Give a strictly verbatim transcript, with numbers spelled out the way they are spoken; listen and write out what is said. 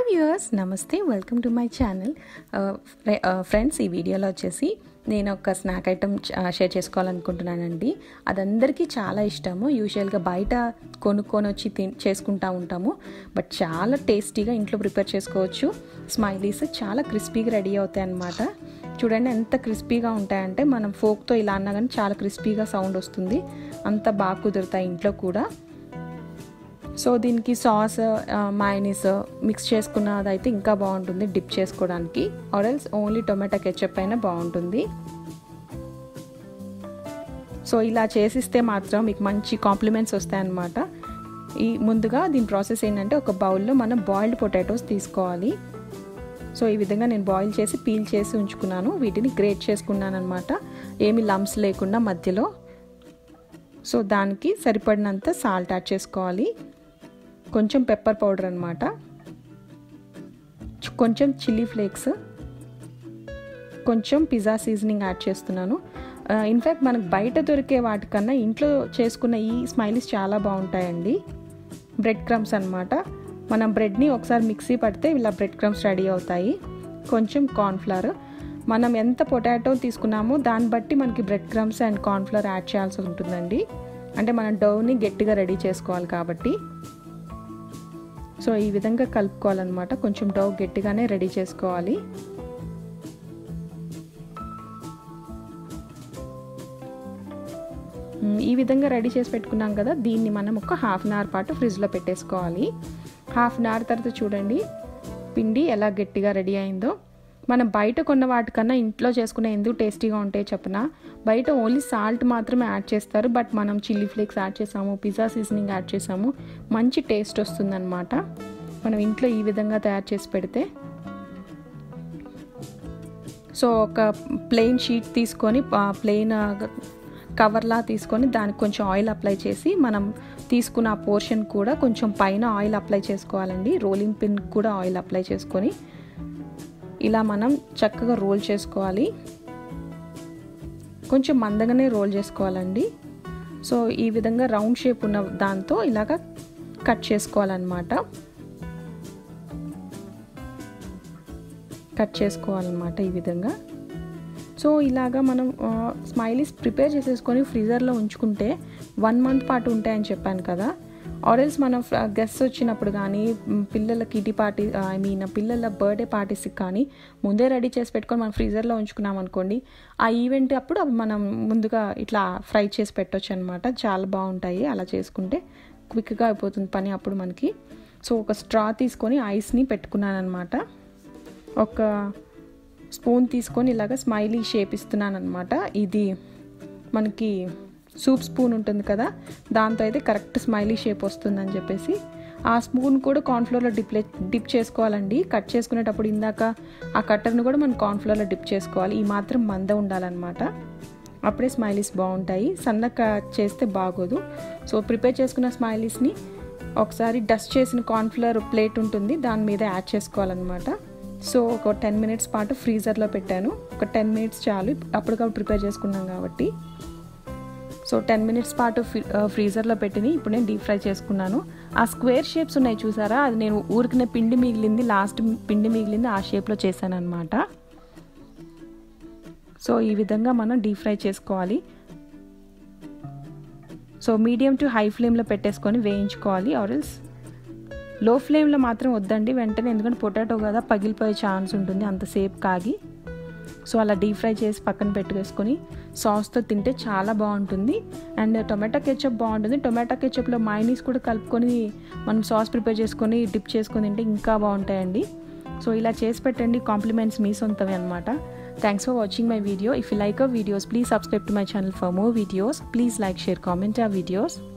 Hi viewers, నమస్తే. Welcome to my channel. Friends, ఈ వీడియోలో వచ్చేసి నేను ఒక స్నాక్ ఐటమ్ షేర్ చేసుకోవాలనుకుంటున్నానండి. అది అందరికీ చాలా ఇష్టము. యూజువల్గా బయట కొనుక్కొని వచ్చి తి చేసుకుంటూ ఉంటాము, బట్ చాలా టేస్టీగా ఇంట్లో ప్రిపేర్ చేసుకోవచ్చు. స్మైలీస్ చాలా క్రిస్పీగా రెడీ అవుతాయి అన్నమాట. చూడండి ఎంత క్రిస్పీగా ఉంటాయంటే మనం ఫోక్తో ఇలా అన్నా కానీ చాలా క్రిస్పీగా సౌండ్ వస్తుంది. అంత బాగా కుదురుతాయి ఇంట్లో కూడా. సో దీనికి సాస్, మయోనీస్ మిక్స్ చేసుకున్నది అయితే ఇంకా బాగుంటుంది డిప్ చేసుకోవడానికి. Or else only tomato ketchup అయినా బాగుంటుంది. సో ఇలా చేసిస్తే మాత్రం మీకు మంచి కాంప్లిమెంట్స్ వస్తాయన్నమాట. ఈ ముందుగా దీని ప్రాసెస్ ఏంటంటే, ఒక బౌల్లో మనం బాయిల్డ్ పొటాటోస్ తీసుకోవాలి. సో ఈ విధంగా నేను బాయిల్ చేసి పీల్ చేసి ఉంచుకున్నాను. వీటిని గ్రేట్ చేసుకున్నాను అనమాట, ఏమి లంప్స్ లేకుండా మధ్యలో. సో దానికి సరిపడినంత సాల్ట్ యాడ్ చేసుకోవాలి, కొంచెం పెప్పర్ పౌడర్ అనమాట, కొంచెం చిల్లీ ఫ్లేక్స్, కొంచెం పిజ్జా సీజనింగ్ యాడ్ చేస్తున్నాను. ఇన్ఫ్యాక్ట్ మనకు బయట దొరికే వాటికన్నా ఇంట్లో చేసుకున్న ఈ స్మైలీస్ చాలా బాగుంటాయండి. బ్రెడ్ క్రమ్స్ అనమాట. మనం బ్రెడ్ని ఒకసారి మిక్సీ పడితే ఇలా బ్రెడ్ క్రమ్స్ రెడీ అవుతాయి. కొంచెం కార్న్ఫ్లవర్, మనం ఎంత పొటాటో తీసుకున్నామో దాన్ని బట్టి మనకి bread crumbs and cornflour add చేయాల్సి ఉంటుందండి. అంటే మనం డౌని గట్టిగా రెడీ చేసుకోవాలి కాబట్టి. సో ఈ విధంగా కలుపుకోవాలన్నమాట. కొంచెం డౌ గట్టిగానే రెడీ చేసుకోవాలి. ఈ విధంగా రెడీ చేసి పెట్టుకున్నాం కదా, దీన్ని మనం ఒక హాఫ్ అన్ అవర్ పాటు ఫ్రిడ్జ్లో పెట్టేసుకోవాలి. హాఫ్ అన్ అవర్ తర్వాత చూడండి పిండి ఎలా గట్టిగా రెడీ అయిందో. మనం బయట కొన్న వాటికన్నా ఇంట్లో చేసుకునే ఎందుకు టేస్టీగా ఉంటాయి చెప్పనా. బయట ఓన్లీ సాల్ట్ మాత్రమే యాడ్ చేస్తారు, బట్ మనం చిల్లీ ఫ్లేక్స్ యాడ్ చేసాము, పిజ్జా సీజనింగ్ యాడ్ చేసాము, మంచి టేస్ట్ వస్తుందన్నమాట మనం ఇంట్లో ఈ విధంగా తయారు చేసి పెడితే. సో ఒక ప్లెయిన్ షీట్ తీసుకొని, ప్లెయిన్ కవర్లా తీసుకొని దానికి కొంచెం ఆయిల్ అప్లై చేసి మనం తీసుకున్న ఆ పోర్షన్ కూడా కొంచెం పైన ఆయిల్ అప్లై చేసుకోవాలండి. రోలింగ్ పిన్ కూడా ఆయిల్ అప్లై చేసుకొని ఇలా మనం చక్కగా రోల్ చేసుకోవాలి. కొంచెం మందంగానే రోల్ చేసుకోవాలండి. సో ఈ విధంగా రౌండ్ షేప్ ఉన్న దాంతో ఇలాగ కట్ చేసుకోవాలన్నమాట. కట్ చేసుకోవాలన్నమాట ఈ విధంగా. సో ఇలాగా మనం స్మైలీస్ ప్రిపేర్ చేసేసుకొని ఫ్రీజర్లో ఉంచుకుంటే వన్ మంత్ పాటు ఉంటాయని చెప్పాను కదా. ఆరెల్స్ మనం గెస్ట్స్ వచ్చినప్పుడు కానీ, పిల్లల కిటీ పార్టీ ఐ మీన్ పిల్లల బర్త్డే పార్టీస్కి కానీ ముందే రెడీ చేసి పెట్టుకొని మనం ఫ్రీజర్లో ఉంచుకున్నాం అనుకోండి, ఆ ఈవెంట్ అప్పుడు అవి మనం ముందుగా ఇట్లా ఫ్రై చేసి పెట్టవచ్చు అనమాట. చాలా బాగుంటాయి అలా చేసుకుంటే, క్విక్గా అయిపోతుంది పని అప్పుడు మనకి. సో ఒక స్ట్రా తీసుకొని ఐస్ని పెట్టుకున్నాను అనమాట. ఒక స్పూన్ తీసుకొని ఇలాగ స్మైలీ షేప్ ఇస్తున్నాను అనమాట. ఇది మనకి సూప్ స్పూన్ ఉంటుంది కదా, దాంతో అయితే కరెక్ట్ స్మైలీ షేప్ వస్తుందని చెప్పేసి ఆ స్పూన్ కూడా కార్న్ఫ్లోర్లో డిప్ డిప్ చేసుకోవాలండి. కట్ చేసుకునేటప్పుడు ఇందాక ఆ కట్టర్ను కూడా మనం కార్న్ఫ్లోర్లో డిప్ చేసుకోవాలి. ఈ మాత్రం మంద ఉండాలన్నమాట, అప్పుడే స్మైలీస్ బాగుంటాయి. సన్నగా చేస్తే బాగోదు. సో ప్రిపేర్ చేసుకున్న స్మైలీస్ని ఒకసారి డస్ట్ చేసిన కార్న్ఫ్లోర్ ప్లేట్ ఉంటుంది, దాని మీద యాడ్ చేసుకోవాలన్నమాట. సో ఒక టెన్ మినిట్స్ పాటు ఫ్రీజర్లో పెట్టాను. ఒక టెన్ మినిట్స్ చాలు, అప్పటికప్పుడు ప్రిపేర్ చేసుకున్నాం కాబట్టి. సో టెన్ మినిట్స్ పాటు ఫ్రీజర్లో పెట్టిని ఇప్పుడు నేను డీప్ ఫ్రై చేసుకున్నాను. ఆ స్క్వేర్ షేప్స్ ఉన్నాయి చూసారా, అది నేను ఊరికినే పిండి మిగిలింది, లాస్ట్ పిండి మిగిలింది ఆ షేప్లో చేశాను అనమాట. సో ఈ విధంగా మనం డీప్ ఫ్రై చేసుకోవాలి. సో మీడియం టు హై ఫ్లేమ్లో పెట్టేసుకొని వేయించుకోవాలి. ఆరెల్స్ లో ఫ్లేమ్లో మాత్రం వద్దండి వెంటనే, ఎందుకంటే పొటాటో కదా పగిలిపోయే ఛాన్స్ ఉంటుంది అంతసేపు కాగి. సో అలా డీప్ ఫ్రై చేసి పక్కన పెట్టుకేసుకొని సాస్తో తింటే చాలా బాగుంటుంది. అండ్ టొమాటో కెచప్ బాగుంటుంది. టొమాటో కెచప్లో మయోనీస్ కూడా కలుపుకొని మనం సాస్ ప్రిపేర్ చేసుకొని డిప్ చేసుకొని తింటే ఇంకా బాగుంటాయండి. సో ఇలా చేసి పెట్టండి, కాంప్లిమెంట్స్ మీ సొంతమే అనమాట. Thanks for watching my video. If you like our videos, please subscribe to my channel for more videos. Please like, share, comment our videos.